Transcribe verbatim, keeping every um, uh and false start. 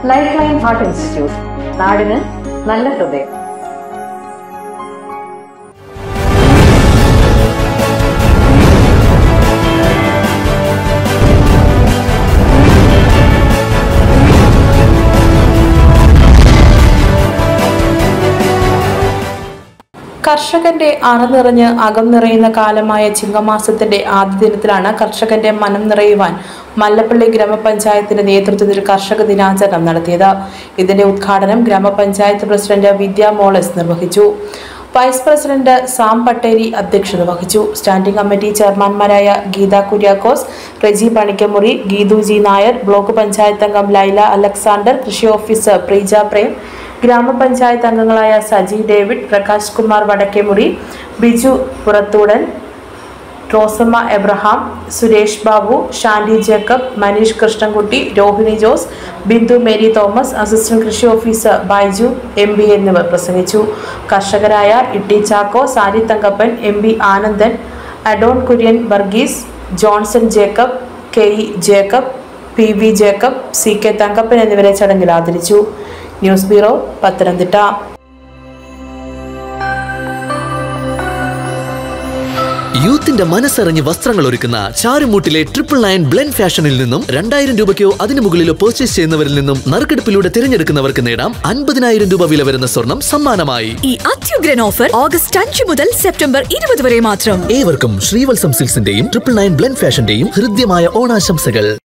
Life line heart institute, നാടിന് നല്ല ഹൃദയം. കർഷകന്റെ അറനിറഞ്ഞ് അകം നിറയുന്ന കാലമായ ചിങ്ങമാസത്തിന്റെ ആദ്യ ദിനത്തിലാണ് കർഷകന്റെ മനം നിറയുവാൻ മല്ലപ്പള്ളി ഗ്രാമപഞ്ചായത്തിന്റെ നേതൃത്വത്തിൽ കർഷക ദിനാചരണം നടത്തിയത്. ഇതിന്റെ ഉദ്ഘാടനം ഗ്രാമപഞ്ചായത്ത് പ്രസിഡന്റ് വിദ്യ മോളസ് നിർവഹിച്ചു. വൈസ് പ്രസിഡന്റ് സാം പട്ടേരി അധ്യക്ഷത വഹിച്ചു. സ്റ്റാൻഡിംഗ് കമ്മിറ്റി ചെയർമാൻമാരായ ഗീത കുര്യാക്കോസ്, റെജി പണിക്കമുറി, ഗീതു ജി നായർ, ബ്ലോക്ക് പഞ്ചായത്ത് അംഗം ലൈല അലക്സാണ്ടർ, കൃഷി ഓഫീസർ പ്രീജ പ്രേം, ഗ്രാമപഞ്ചായത്ത് അംഗങ്ങളായ Saji David, Prakash Kumar Vadakkemuri, Biju Purathoodan, Rosamma Abraham, Suresh Babu, Shandy Jacob, Manish Krishnankutty, Rohini Jose, Bindu Mary Thomas, assistant കൃഷി ഓഫീസർ ബൈജു എം ബി എന്നിവർ പ്രസംഗിച്ചു. കർഷകരായ Itty Chacko, Sari Thankappan, M B Anandan, Adon Kurian Varghese, Johnson Jacob, K E Jacob, P V Jacob, C K Thankappan എന്നിവരെ ചടങ്ങിൽ ആദരിച്ചു. News bureau, Pathanamthitta. യൂത്തിന്റെ മനസ്സറിഞ്ഞ് വസ്ത്രങ്ങൾ ഒരുക്കുന്ന ചാരുമൂട്ടിലെ ട്രിപ്പിൾ നയൻ ബ്ലെൻഡ് ഫാഷനിൽ നിന്നും രണ്ടായിരം രൂപയ്ക്കോ അതിനു മുകളിലോ പർച്ചേസ് ചെയ്യുന്നവരിൽ നിന്നും നറുക്കെടുപ്പിലൂടെ തിരഞ്ഞെടുക്കുന്നവർക്ക് നേടാം അൻപതിനായിരം രൂപ വില വരുന്ന സ്വർണം സമ്മാനമായി. ഈ അത്യുഗ്രൻ ഓഫർ ഓഗസ്റ്റ് അഞ്ച് മുതൽ സെപ്റ്റംബർ ഇരുപത് വരെ മാത്രം. ഏവർക്കും ശ്രീവത്സം സിൽക്സിന്റെയും ട്രിപ്പിൾ നയൻ ബ്ലെൻഡ് ഫാഷന്റെയും ഹൃദ്യമായ ഓണാശംസകൾ.